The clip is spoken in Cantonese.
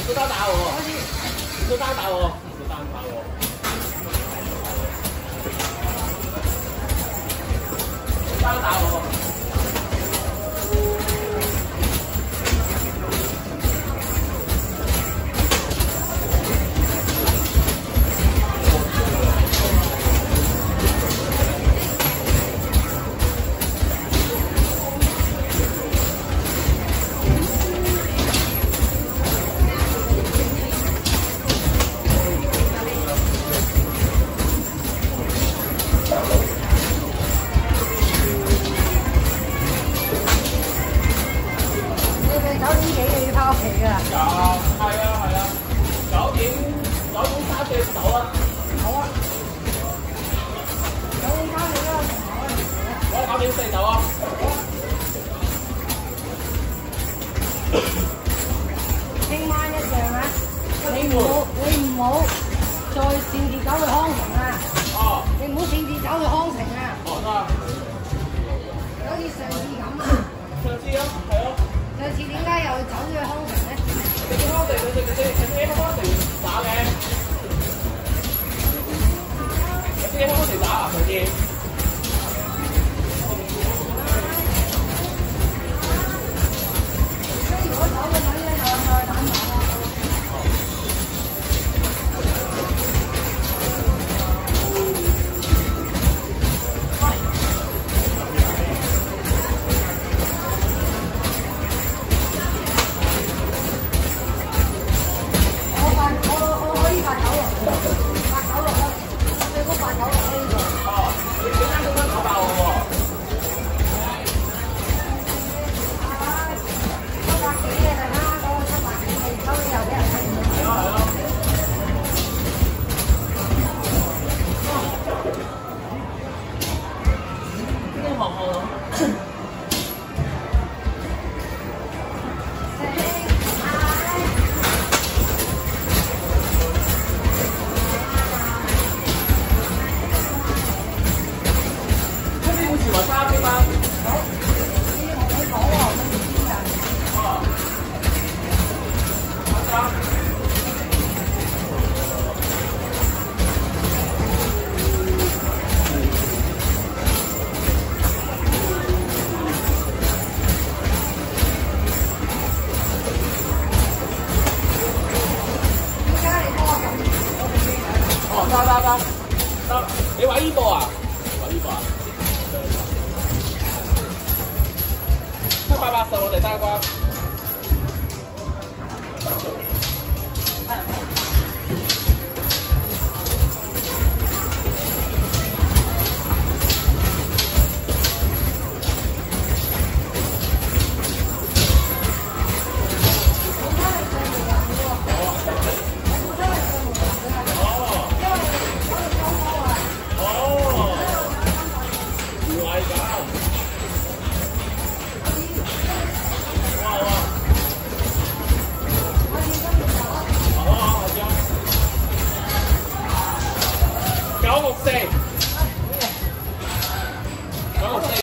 都打我，你都打我，你都打我。打我。 聽晚一樣啊！你唔好再擅自走去康城啊！哦，你唔好擅自走去康城啊！哦，得啊。好似上次咁啊！上次啊，係咯。上次點解又走咗去康城咧？你見康城你喺康城打嘅？你喺康城打啊？上次？ 得，你玩呢個啊？玩呢個啊？780我哋3關。